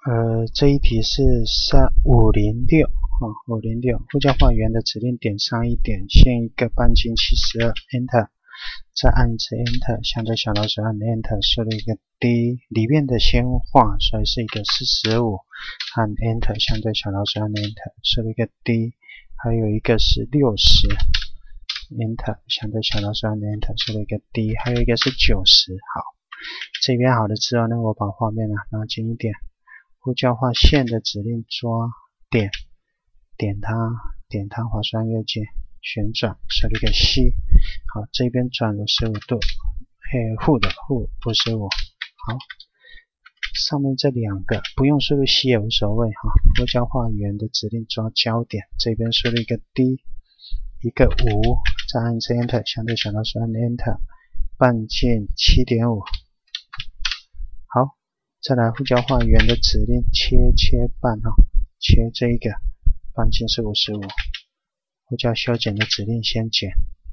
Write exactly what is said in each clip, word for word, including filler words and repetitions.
呃，这一题是三五零六啊，五零六呼叫化元的指令点上一点，限一个半径七十二 ，Enter， 再按一次 Enter， 相对小老鼠按 Enter， 输入一个 D， 里面的先画，所以是一个四十五，按 Enter， 相对小老鼠按 Enter， 输入一个 D， 还有一个是六十 ，Enter， 相对小老鼠按 Enter， 输入一个 D， 还有一个是九十，好，这边好了之后呢，我把画面啊拉近一点。呼叫化线的指令抓点，点它，点它，滑鼠按右键，旋转，设立一个 C， 好，这边转五十五度，嘿，负的负五十五，好，上面这两个不用输入 C 也无所谓哈。呼叫化元的指令抓焦点，这边输入一个 D， 一个五，再按一次 Enter， 相对小老鼠按 Enter， 半径 七点五， 好。再来呼叫化元的指令切切半哈，切这一个半径是五十五，呼叫修剪的指令先剪。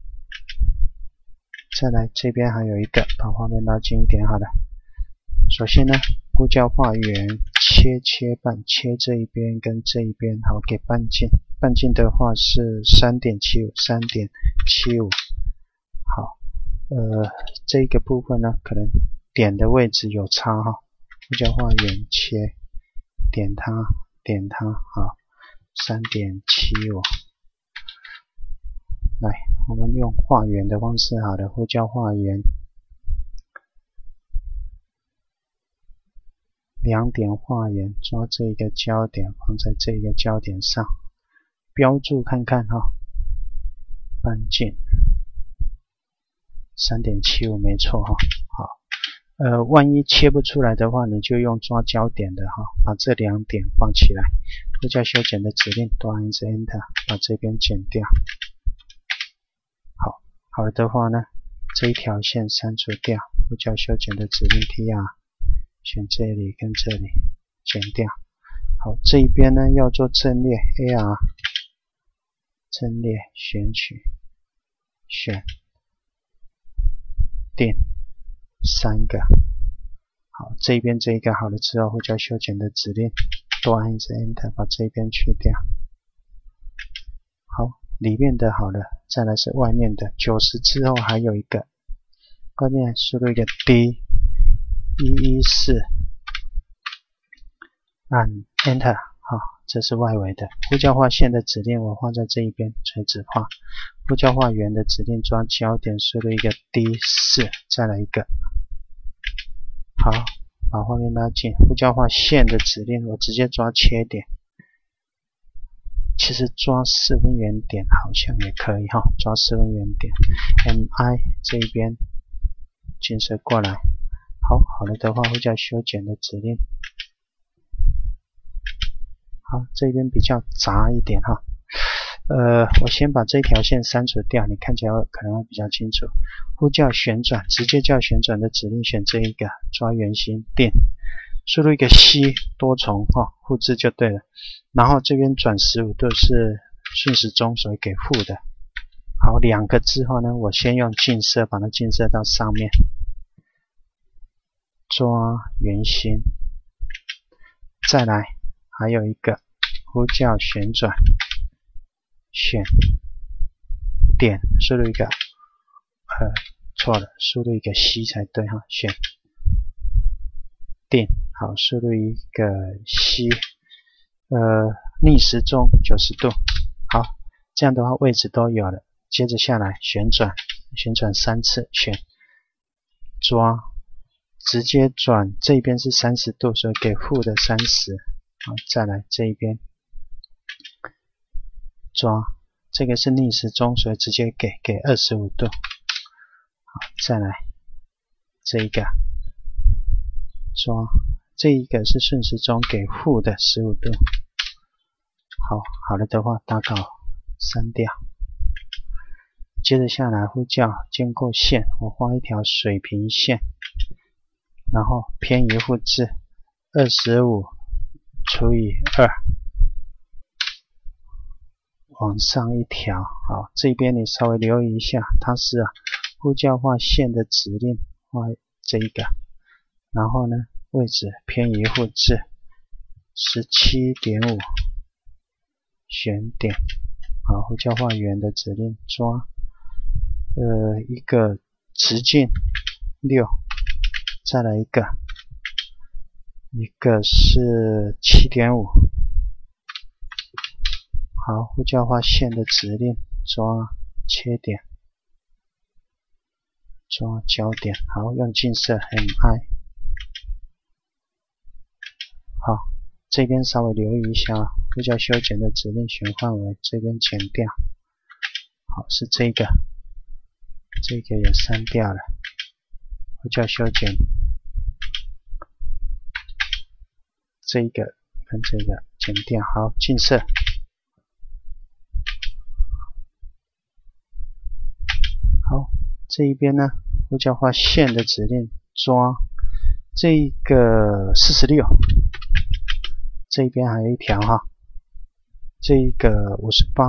再来这边还有一个，把画面拉近一点好了。首先呢，呼叫化元切切半，切这一边跟这一边，好，给半径，半径的话是 三点七五， 三点七五， 好，呃，这个部分呢，可能点的位置有差哈。呼叫化元切，点它，点它，好 ，三点七五。来，我们用化元的方式，好的，呼叫化元，两点化元，抓这一个焦点，放在这个焦点上，标注看看哈，半径 三点七五 没错哈，好。呃，万一切不出来的话，你就用抓焦点的哈，把这两点放起来。呼叫修剪的指令，多按一次 Enter， 把这边剪掉。好，好了的话呢，这一条线删除掉。呼叫修剪的指令 T R， 选这里跟这里剪掉。好，这一边呢要做阵列 A R， 阵列选取，选，定。三个，好，这边这一个好了之后，呼叫修剪的指令，多按一次 Enter， 把这边去掉。好，里面的好了，再来是外面的，九十之后还有一个，外面输入一个 D， 一一四，按 Enter， 好，这是外围的。呼叫化线的指令我画在这一边，垂直画。呼叫化元的指令抓焦点，输入一个 D 四， 再来一个。好，把画面拉近。呼叫化线的指令我直接抓切点，其实抓四分圆点好像也可以哈，抓四分圆点。M I 这一边近射过来。好，好了的话，呼叫修剪的指令。好，这边比较杂一点哈。呃，我先把这条线删除掉，你看起来可能会比较清楚。呼叫旋转，直接叫旋转的指令选这一个，抓圆心定，输入一个 C 多重哈，复制就对了。然后这边转十五度是顺时钟，所以给负的。好，两个之后呢，我先用近射把它近射到上面，抓圆心，再来还有一个呼叫旋转。选点，输入一个，呃，错了，输入一个 C 才对哈，选定，好，输入一个 C， 呃，逆时钟九十度，好，这样的话位置都有了。接着下来旋转，旋转三次，选抓，直接转，这边是三十度，所以给负的三十，好，再来这一边。抓，这个是逆时钟，所以直接给给二十五度。好，再来这一个抓，这一个是顺时钟，给负的十五度。好，好了的话，打稿删掉。接着下来呼叫建构线，我画一条水平线，然后偏移复制二十五除以二。往上一条，好，这边你稍微留意一下，它是啊呼叫化线的指令，画这一个，然后呢位置偏移复制十七点五，选点，好，呼叫化圆的指令抓，呃，一个直径六，再来一个，一个是 七点五， 好，呼叫化线的指令抓切点，抓焦点，好，用近色 M I， 好，这边稍微留意一下，呼叫修剪的指令选范围，这边剪掉，好，是这个，这个也删掉了，呼叫修剪，这个跟这个剪掉，好，近色，好，这一边呢，呼叫化线的指令抓这个四十六，这一边还有一条哈，这个五十八，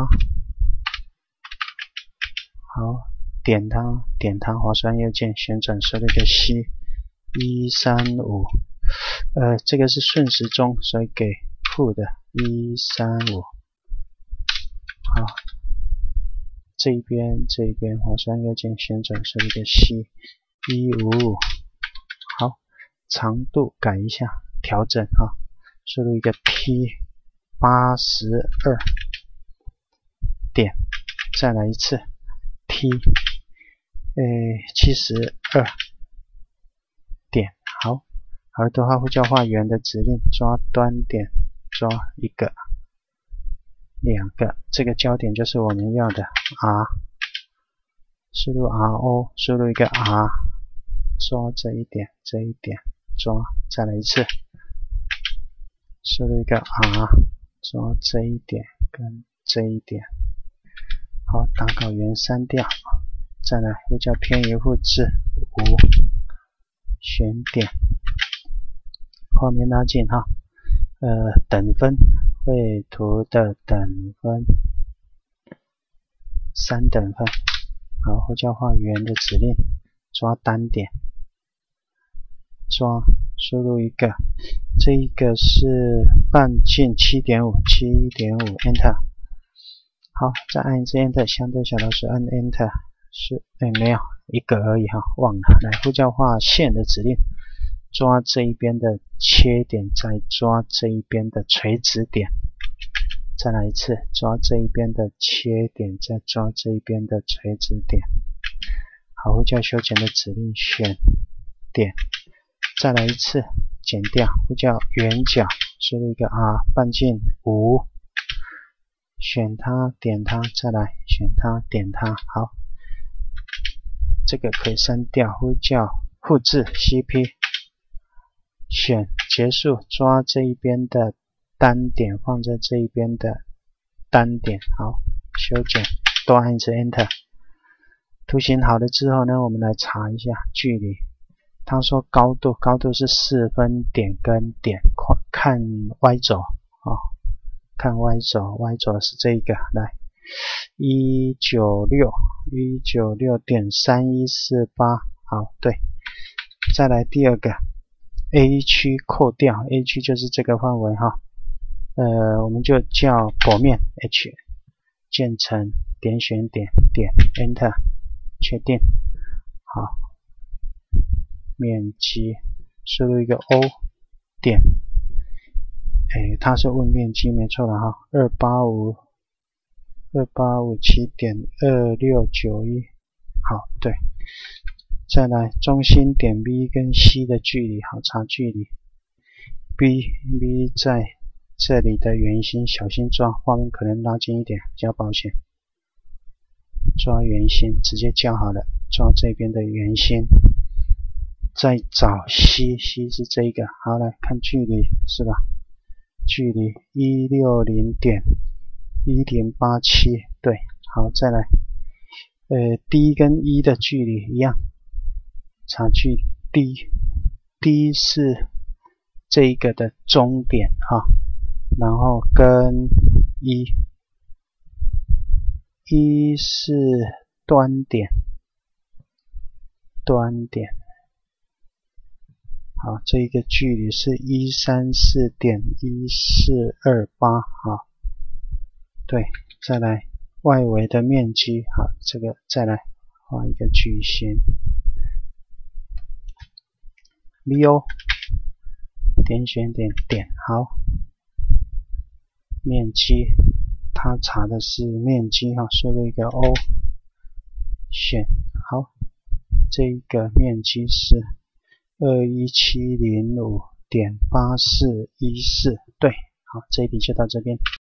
好，点它，点它，滑鼠按右键旋转输入一个 C 一三五，呃，这个是顺时钟，所以给负的一三五，好，这一边这一边滑鼠按右键旋转输入一个 C 一五五，好，长度改一下，调整啊，输入一个 P 八十二点，再来一次 P 呃七十二点，好，而的话呼叫化圆的指令抓端点，抓一个两个，这个焦点就是我们要的 R， 输入 R O， 输入一个 R， 抓这一点这一点抓，再来一次，输入一个 R， 抓这一点跟这一点，好，打稿源删掉，再来呼叫偏移复制五，选点，画面拉近哈，呃，等分，绘图的等分，三等分，好，呼叫化圆的指令抓单点，抓，输入一个，这一个是半径 七点五， 七点五 Enter， 好，再按一次 Enter， 相对小老鼠按 Enter， 是，哎，没有，一个而已哈，忘了，来呼叫化线的指令抓这一边的切点，再抓这一边的垂直点，再来一次，抓这一边的切点，再抓这一边的垂直点，好，呼叫修剪的指令选点，再来一次，剪掉，呼叫圆角，输入一个 R， 半径五，选它，点它，再来选它，点它，好，这个可以删掉，呼叫复制 C P， 选结束，抓这一边的单点放在这一边的单点，好，修剪，多按一次 Enter。图形好了之后呢，我们来查一下距离。他说高度，高度是四分点跟点，看 Y 轴哦，看 Y 轴 ，Y 轴是这个，来一百九十六 一百九十六点三一四八，好，对，再来第二个 A 区扣掉 ，A 区就是这个范围哈，呃，我们就叫剖面 H， 建成点选点点 Enter， 确定，好，面积输入一个 O 点，哎，它是问面积没错了哈，二八五二八五七点二六九一，好，对。再来中心点 B 跟 C 的距离，好，查距离 B B 在这里的圆心，小心抓，画面可能拉近一点比较保险，抓圆心直接叫好了，抓这边的圆心，再找 C， C 是这个，好，来看距离是吧，距离一百六十点一零八七，对，好，再来呃 D 跟 E 的距离一样，查距离 D D 是这一个的中点哈，然后跟 E E 是端点端点好，这一个距离是 一百三十四点一四二八，好，对，再来外围的面积，好，这个再来画一个矩形 ，V O 点选点点，好，面积，它查的是面积哈，输入一个 O， 选，好，这一个面积是 二一七零五点八四一四，对，好，这一题就到这边。